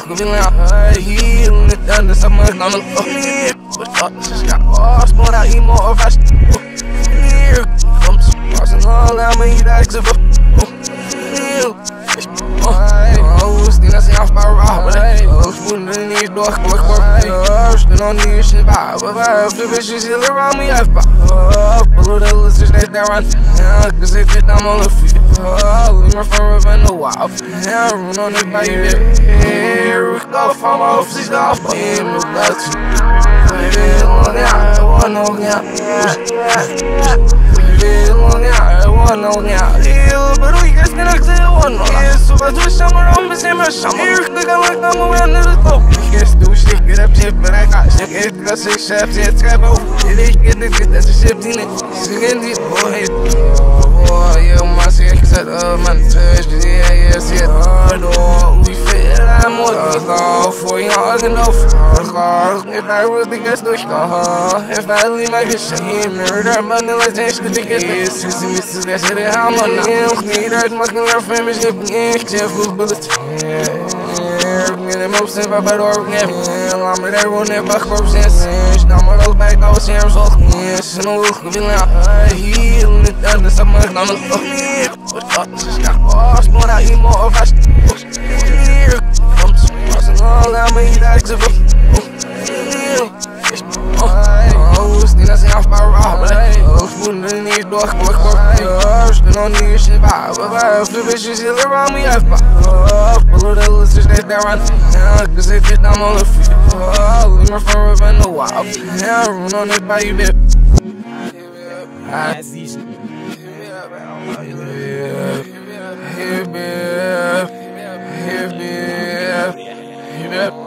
louco, vim lá, healing, dando essa mãe na mão. Já gosto, mora aí, mó vasto. Vamos, passando lá, a minha idade que você for. Os dias sem as palavras, os fundos do corpo, os que não dizem, vai, fica se levar a minha pá. Pelo da luz, os 10 da run, que se fit na mão do filho. Lima forever no wild, run on the baby. We go from offices off, no guts. Baby, long out, I want no out. Baby, long out, I want no out. But we guys can exit one. So I do summer on the same as summer. Here's the guy like I'm around the top. Yes, do shit, get up shit, but I got shit. Get got 6 shafts, it's got both. It ain't get the good, that's a ship in it. Singing these boys. Oh, yeah, my sick set up, man. Touch, yeah, shit. Oh, we fit, I'm on the law for you, I can know for if I really get no scar, if I leave my shit, murder, money like this, the biggest is Mrs. Gasset, how much need that mucking our famous careful bullets. Most of our organ, I'm at everyone in back of senses. Now my old back, I was here, so yes, no, healing it down to some of them. Just one out here more of us. I'm all I made that to go. Still as half my robber. Wouldn't need door, no need shit, but the bitches still around me. I've pulled the list, they run. Cause they fit down on the field. Lima forever no wild. Run on it by you, baby. Hey, babe.